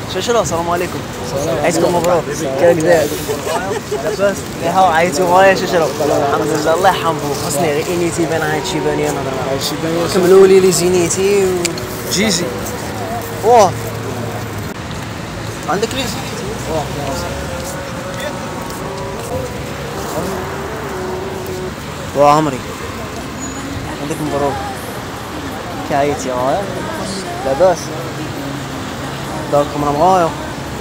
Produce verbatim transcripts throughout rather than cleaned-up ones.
شاشرة السلام عليكم. عيدكم مبروك. كيف داير؟ لاباس؟ هاو عيطوا غاية شاشرة. الحمد لله الله يحفظك. خاصني غير انيتي بان هاد الشيبانية نهضر معاها. الشيبانية كملوا لي لي زينيتي و جيجي. واه عندك لي زينيتي؟ واه واه عمري عندك مبروك. كي عيطتي غاية؟ لاباس؟ داركم راهم غاية.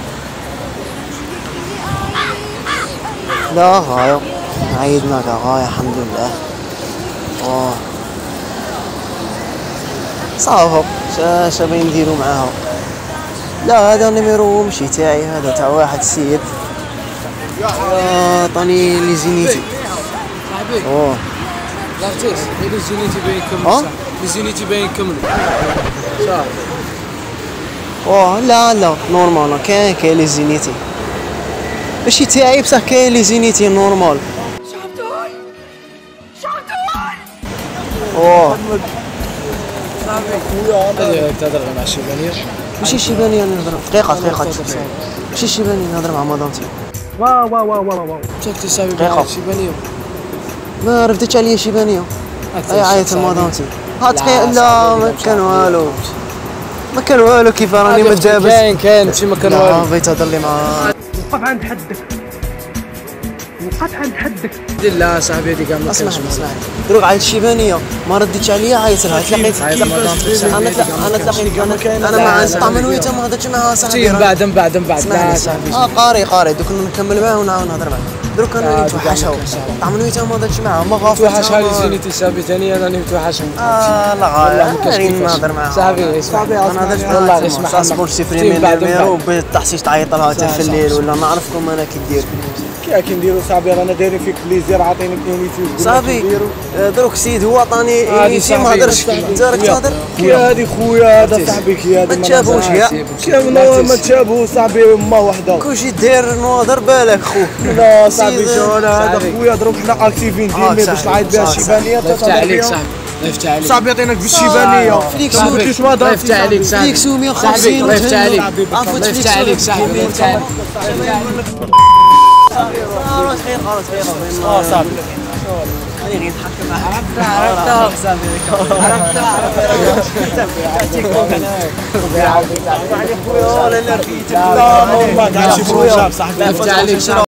لا غاية عيدنا غاية الحمد لله. واه صافا اش باغي نديرو معاها. لا هذا نيميرو ماشي تاعي، هذا تاع واحد السيد عطاني لي زينيتي. صاحبي واه لارتيس لي زينيتي باين كملوا. لي زينيتي باين كملوا صافي. واه لا لا نورمال كاين كاين لي زينيتي ماشي تاعي بصح كاين لي زينيتي نورمال. شعبتون شعبتون واه صاحبي خويا تهضر مع الشيبانيه ماشي شيبانية نهضر دقيقة دقيقة ماشي شيبانية نهضر مع مدامتي. واو واو واو واو شفتي صاحبي دقيقة. الشيبانيه ما ردتش عليا شيبانية. اي عيط لمدامتي. ها تخيل لا ما كان والو ما كان والو كيف راني متجابس. كاين كاين ماشي ما كان والو. بغيت تهضر لي مع وقف عند حدك وقف عند حدك. لا صاحبي هذيك ما اسمعني اسمعني دروك عيط الشيبانية ما ردتش عليا عيط لها تلاقيت عيط لمدامتي. انا انا تلاقيت انا مع طمنويت ما هضرتش معاها صاحبي. من بعد من بعد من بعد لا اسمعني صاحبي. اه قاري قاري دوك نكمل معاه ونعاود نهضر معاه. دروك انا نتوحشها طمنويت ما هضرتش معاها ما غافلتش. توحشها لي زينيتي صاحبي ثاني انا نتوحشها. اه لا غاية نهضر معاها صاحبي صاحبي ما نهضرش والله اسمع صاحبي سيفريمي الميرو بالتحشيش تعيط لها حتى في الليل ولا نعرفكم انا كي ندير كي كنديرو صاحبي رانا دايرين فيك بليزير عاطيني كلينيتي صافي. دروك السيد هو عطاني انيتي ما هضرش انت راك تهضر. كي هادي خويا هذا صاحبي كي هادي ما تشابهوش كاع كي ما تشابهو صاحبي ما وحده كلشي داير نهضر بالك خوك. لا صاحبي شو هذا خويا دروك حنا اكتيفين ديما باش نعيط بها الشيبانيه فتح عليك صاحبي فتح عليك صاحبي عطيناك بالشيبانيه فليكسو كيفاش ما دار فتح عليك صاحبي فليكسو مية صاحبي وخمسين الله يفتح عليك عفوا الله يفتح عليك صاحبي يفتح عليك. خلاص خير خلاص خير اه صاحبي خليني غير نتحكم معاك. عرفتها عرفتها صافي عرفتها تيك توك انا خويا لا لا لا ما ما قاعد شي بروجاب صاحبي يفتح عليك.